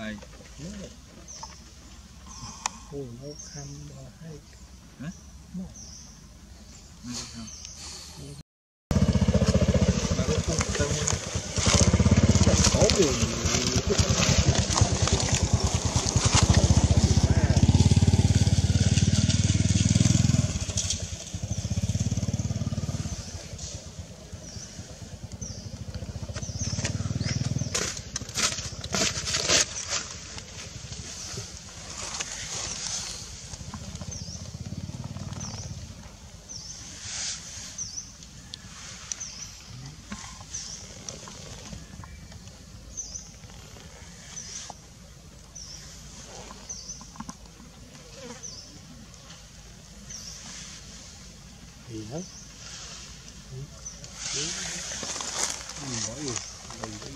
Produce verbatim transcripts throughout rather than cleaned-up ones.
ai ôi nó khăm hay hả nó nó không mà nó không tâm có điều gì hết bỏ gì đừng có gì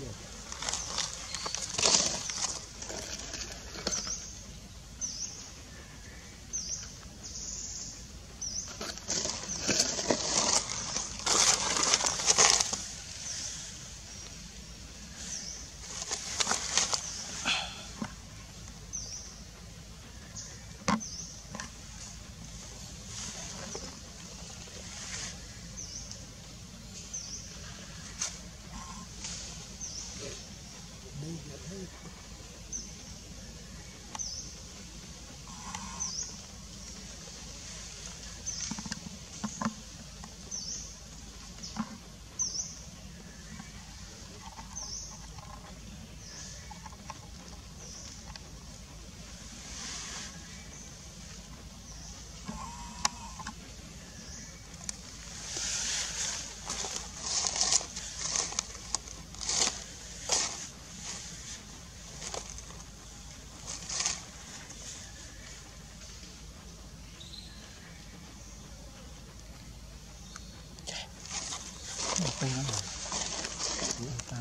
Hãy subscribe cho kênh Ghiền Mì Gõ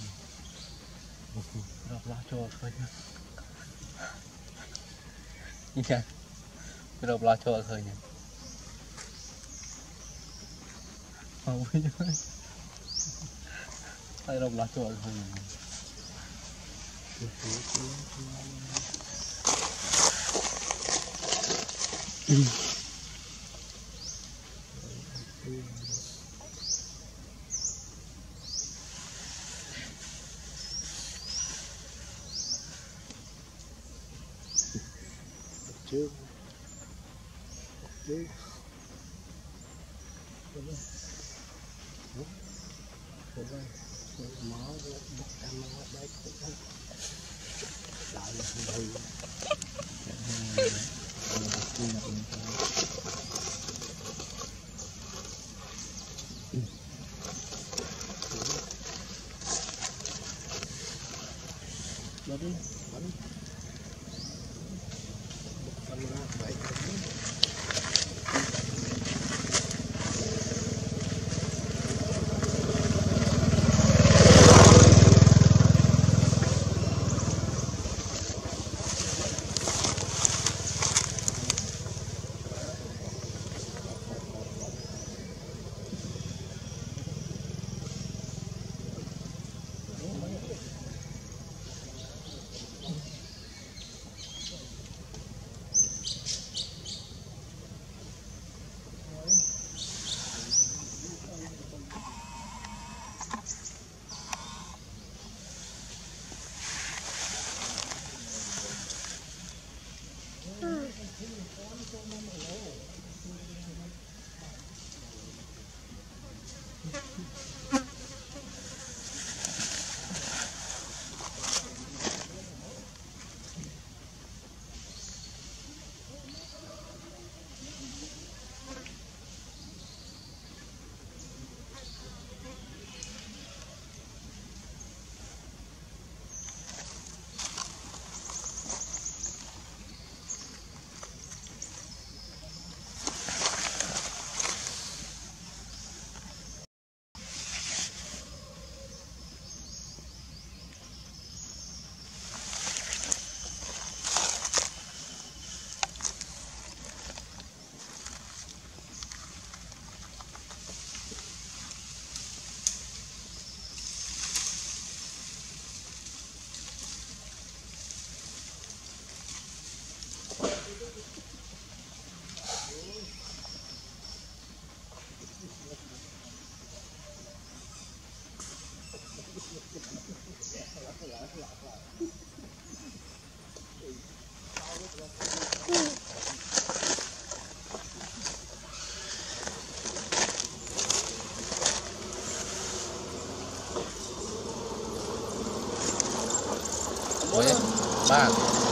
để không bỏ lỡ những video hấp dẫn chưa chưa máu bốc cam máu đấy cũng đại là đầy đi bắn camera bảy với ba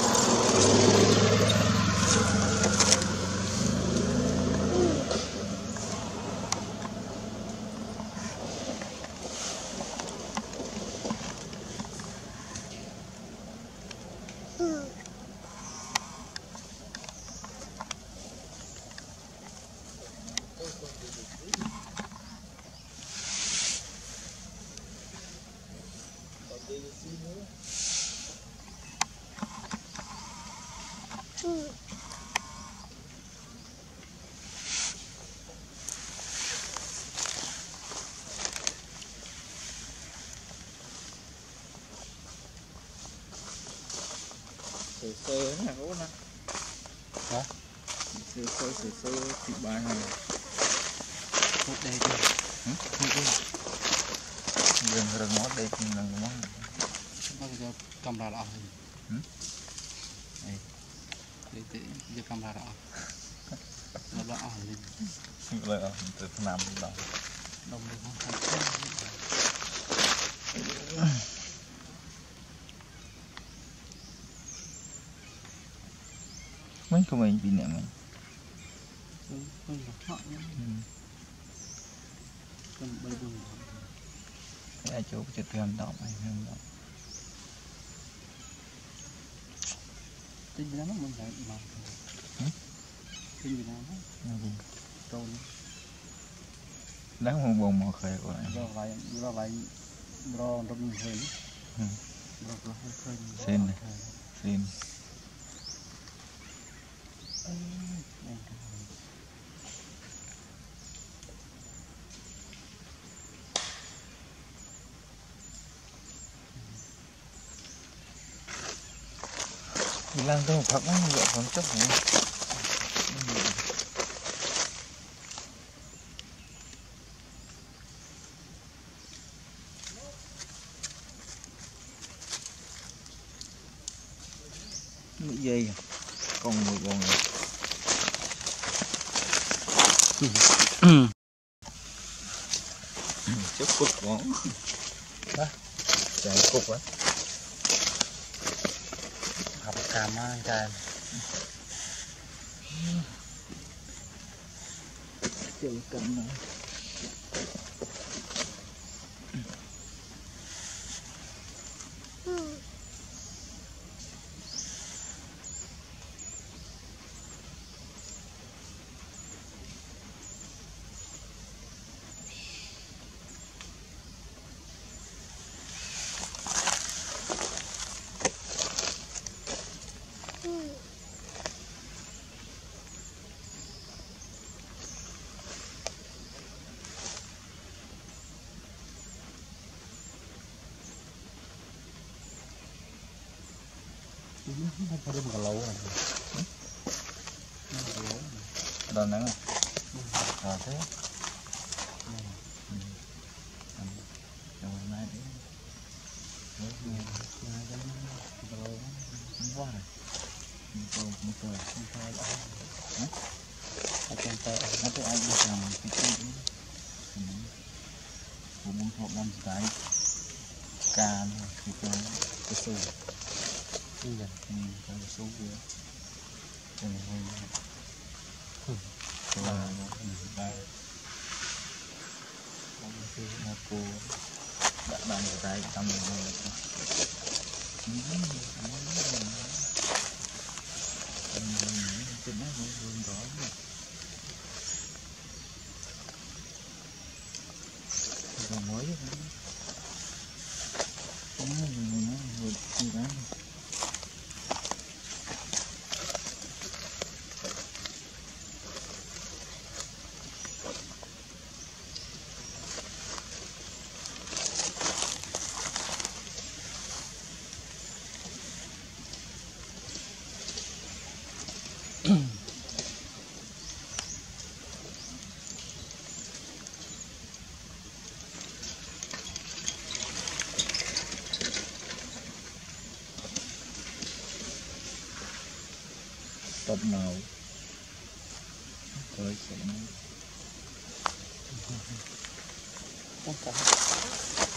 sơ sơ nè gỗ nè hả sơ sơ sơ sơ thì bài này một đây đi rừng rừng mót đây rừng mót bao giờ camera đỏ rồi đây để để giờ camera đỏ nó đỏ lên rồi từ năm đồng đồng được không mấy của mình bị nè mình mình là họ nhá mình bay đường cái chỗ chụp thêm đỏ này thêm đỏ tin gì đó mình phải mà tin gì đó trâu đáng một bồn mò khơi của nó lại nó lại nó râm hơi nó hơi khơi xin này xin Lan tôi thật nó vậy còn chấp nữa mũi dây còn mùi con này chút cục món đó chạy cục á học cam á trai chơi cam nữa nó có được một lâu rồi đo nắng à thế rồi nay đi quá rồi một một tuổi không phải đó ở trên tay nó tôi anh đi làm cái cái của môn thuộc năm cái can cái cái cái số cái gì cái số kia cái này hơi là ba một cô đã làm được tay tâm mình rồi trên nó luôn luôn đó còn mới nó nó hồi gì đó tập nào tới sẽ